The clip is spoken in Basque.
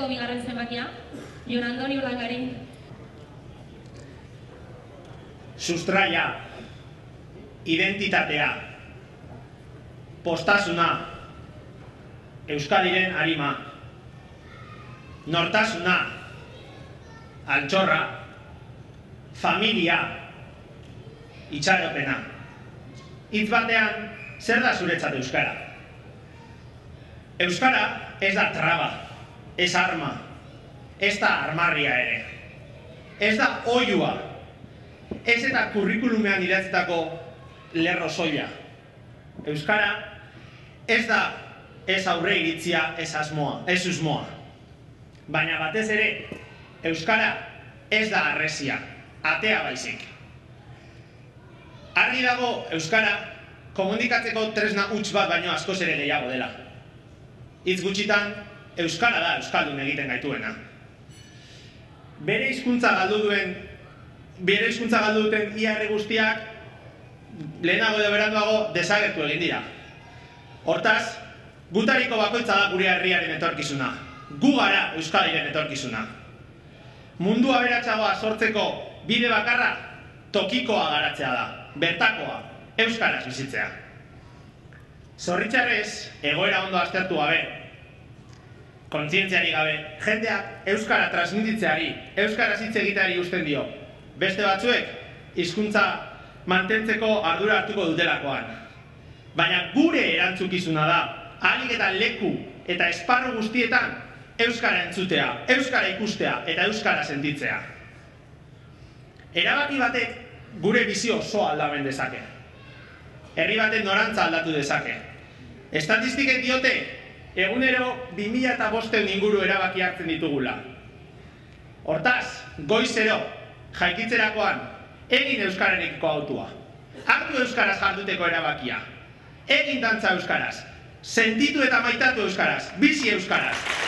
Urteko bigarren zenbakia, Jon Andoni Blangarin. Sustraia, identitatea, postasuna, Euskadiren arima, nortasuna, altxorra, familia, itxaropena. Hitz batean, zer da zuretzat euskara? Euskara ez da traba, ez arma, ez da armarria ere. Ez da oihua, ez eta kurrikulumean idatzitako lerro soila. Euskara ez da ez aurre iritzia, ez asmoa, ez susmoa. Baina batez ere, euskara ez da harresia, atea baizik. Argi dago euskara komunikatzeko tresna huts bat baino askoz ere gehiago dela. Hitz gutxitan, euskara da euskaldun egiten gaituena. Bere hizkuntza galdu duten ia herri guztiak lehenago edo beranduago desagertu egin dira. Hortaz, gutariko bakoitza da gure herriaren etorkizuna. Gu gara Euskadiren etorkizuna. Mundu aberatsagoa sortzeko bide bakarra tokikoa garatzea da, bertakoa, euskaraz bizitzea. Zorritxarrez, egoera ondo aztertu gabe, kontzientziari gabe, jendeak euskara transmititzeari, euskaraz hitz egiteari uzten dio. Beste batzuek, hizkuntza mantentzeko ardura hartuko dutelakoan. Baina gure erantzukizuna da, ahalik eta leku eta esparru guztietan, euskara entzutea, euskara ikustea eta euskara sentitzea. Erabaki batek gure bizio osoa aldamen dezake. Herri baten norantza aldatu dezake. Estatistikek diote, egunero 2500 inguru erabaki hartzen ditugula. Hortaz, goizero, jaikitzerakoan, egin euskararekiko autua. Hartu euskaraz jarduteko erabakia. Egin dantza euskaraz. Sentitu eta maitatu euskaraz. Bizi euskaraz.